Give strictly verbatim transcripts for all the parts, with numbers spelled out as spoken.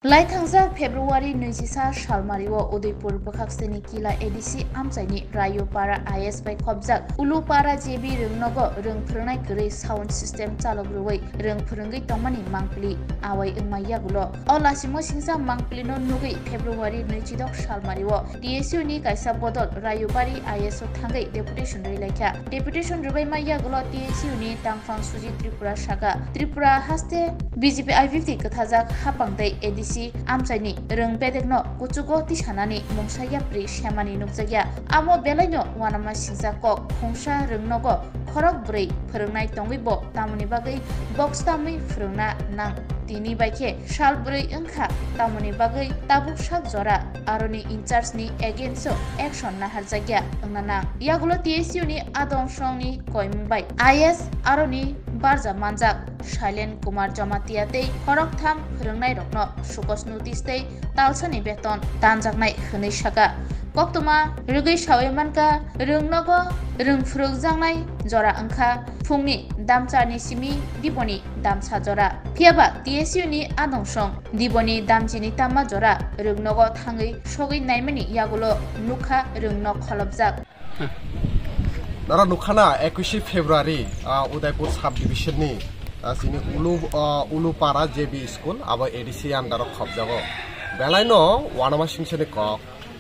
Laithangzak February nijisa Shalmariwo Udaipur Bakhaksani Kila A D C Amsaini Rayopara I S by Kobjak Ulupara J B Rungnogo Rung Purnai Guri Sound System Chalogrui Rung Purungi Tomani Mangpli Awai Ingmayagulo Olasimo Singsa Mangplino Nugi February Nijidok Shalmariwo T S U ni Kaisa Bodol Rayopari I S O Tangai Deputation Riwikha Deputation Riwikha T S U ni Tangfang Suji Tripura Shaka Tripura Haste B J P I fifty Kathazak Hapangdai A D C Amsaini Rung Bedekno Kuchugo Tishanani Mungsaya Pri Shamani Nukzagya Amo Belaino Wanama Singzako Kongsha Rungnogo Korok Bray Purungnai Tongibo Tamuni Bagai Box Tamwi Fruna Nang Tini Baike Shal Bray Unka Tamuni Bagai Tabuk Shak Zora Aroni in charge ni against action Naharzagya Nana Yagulo T S U ni Adon Shongni Koimbai I S Aroni Barza Manjak Shailen Kumar Jamatiate Korok Tham Purungnai Rokno Shukos Notice Day Talsani Beton Tanjaknai Huni Shaka Koktuma Rugi Shawimanka Rungnogo Rung Frugjangnai Zora Anka Fungni Damchani Simi Diboni Damcha Zora Piaba T S U ni Adongshong Diboni Damjini Tama Zora Rungnogo Tangi Shogi Naimani Yagulo Nuka Rungno Kolobjak Nara Nukana twenty-one February Udaipur Subdivision ni sini ulu ulu para J B School aba A D C under khobjago belaino wanama singcheni kok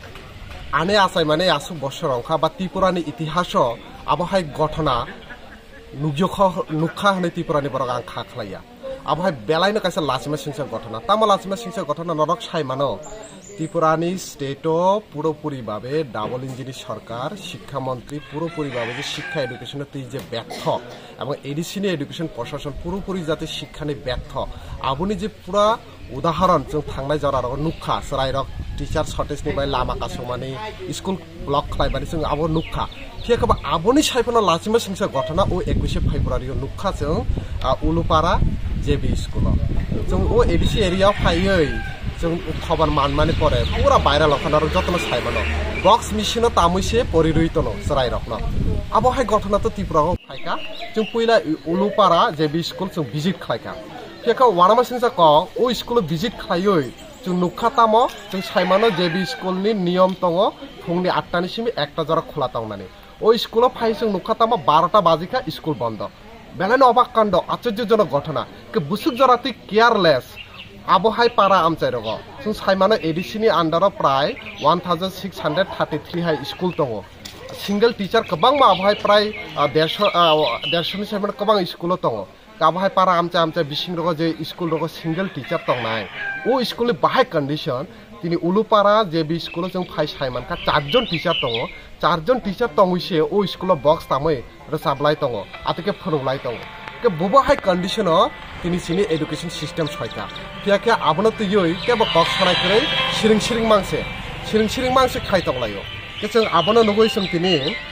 ane asai mane asu boshor angkha ba Tripurani itihaso abahai gotona nugjokha nukha hne Tripurani borok angkha khlaiya abahai belaino kaisa lasima singchar gotona tama lasima singchar gotona norok sai mano Tripurani state পুরোপুরি ভাবে double ইঞ্জিনি সরকার শিক্ষামন্ত্রী পুরোপুরি ভাবে যে শিক্ষা এডুকেশনে তুই যে ব্যর্থ এবং এডিসিনি এডুকেশন প্রশাসন পুরোপুরি যাতে শিক্ষানে ব্যর্থ আবুনি যে পুরা উদাহরণ जों थांनाय जरा नुखा सराइरक टीचार शर्टेज नि बाय लामा कासमानि स्कुल ब्लक खालायबानि जों आबो नुखा फियाखबा आबोनि साइफनो लासिमा सिंसा घटना ओ twenty-one फेब्रुवारि नुखा जों उलुपारा जेबी स्कुल जों ओ एडिसि एरिया फायै जों खबर मानमानि परे पूरा भाइरल खनार जतन साइबनो बक्स मिसिनो तामुइसे परिरहितनो सराइरकनो आबो हाय घटना तो त्रिपुराको फाइका जों पहिला उलुपारा जेबी स्कुल जों भिजिट खालायका फेका वानामा सिंसा क ओ स्कुल भिजिट खालायै जों नुखा तामो जों साइमानो जेबी स्कुलनि नियम दङ फुंनि eight टा निसिम एकटा जरा खुला तावनानि ओ स्कुलाव फाइ जों नुखा तामो twelve टा बाजिका स्कुल बन्द बेलानो अबाक काण्ड आश्चर्यजनक घटना के बुसुक जराति केयारलेस आबहाय पारा आमचाइरग जों साइमानो एडिसिनि आन्डाराव प्राय one thousand six hundred thirty-three high school दङ सिंगल टीचार गोबां मा आबहाय प्राय one hundred fifty नि साइमानो गोबां स्कुल दङ आबहाय पारा आमचा आमचा बिसिंरग जे स्कुल रग सिंगल टीचार दंनाय ओ स्कुलनि बाहाय कन्डिशन तिनि उलुपारा जेबी स्कुल जों फाइ साइमानका four जन टीचार दङ four जन टीचार दङइसे ओ स्कुलाव बक्स तामै रोसाबलाय दङ आतके फोरोंलाय दङ के बबाहाय कन्डिशन तिनि सिनि एडुकेशन सिस्टम सयका फियाके आबनो तयै के बक्स खानाय करे सिरिं सिरिं मांसे सिरिं सिरिं मांसे खाय दंलायो के जों आबनो नगै जों तिनि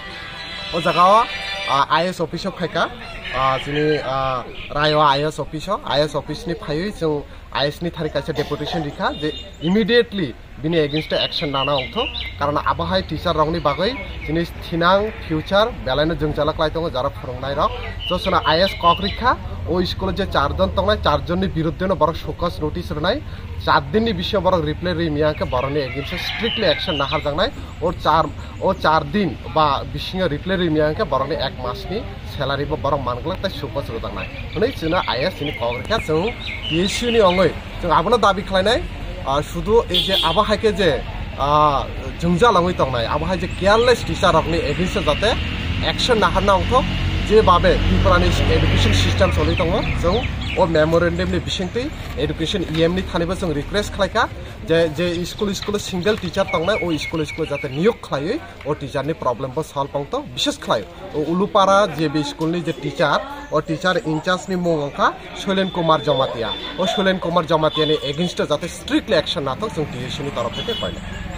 ओ जागा आईएस अफिसाव खायका जोंनि रायो आईएस अफिसाव आईएस अफिसनि फायै जों आईएस नि थारिख कासे डेपुटेशन रिखा जे इमिडिएटली बिनि एगेंस्ट एक्शन लाना अंथ कारण आबहाय टीचार रंगनि बागै जोंनि थिनां फ्यूचर बेलायनो जों जालाक्लाय दङ जारा फोरोंनाय रक जसना आईएस कक रिखा ओ स्कुल जे चार जन दंनाय चार जननि बिरुद्धनो बर फोकस नोटिस रनाय चार दिननि विषय बर रिप्ले रिमियाके बरनि एगेंस्ट स्ट्रिक्टली एक्शन नाहार जांनाय और चार ओ चार दिन बा बिसिङा रिप्ले रिमियाके बरनि एक मासनि सैलारि बा बर मानगला ता फोकस रदांनाय नै जोंना आईएस नि कक रिखा जों टीएसयू नि अंगै जों आबनो दाबि खालायनाय शुधु ए जे आबहायके जे जोंजालाङै दंनाय आबहाय जे केयारलेस टीचार रकनि एगेंस्ट जाते एक्शन नाहारना अंथ जे बाबे त्रिपुरानि एडुकेशन सिस्टम सलि दङ जों ओ मेमोरेन्डामनि बिसिंति एडुकेशन ईएम नि थानिबो जों रिक्वेस्ट खालायका जे जे स्कुल स्कुल सिंगल टीचार दंनाय ओ स्कुल स्कुल जाते नियोग खालायै ओ टीचारनि प्रॉब्लेम बो सल्व अंथ विशेष खालाय ओ उलुपारा जेबी स्कुलनि जे टीचार ओ टीचार इंचार्ज नि मुं अंका शैलेन कुमार जमातिया ओ शैलेन कुमार जमातियानि एगेंस्ट जाते स्ट्रिक्टली एक्शन नाथक जों टीएसयू नि तरफ থেকে कयला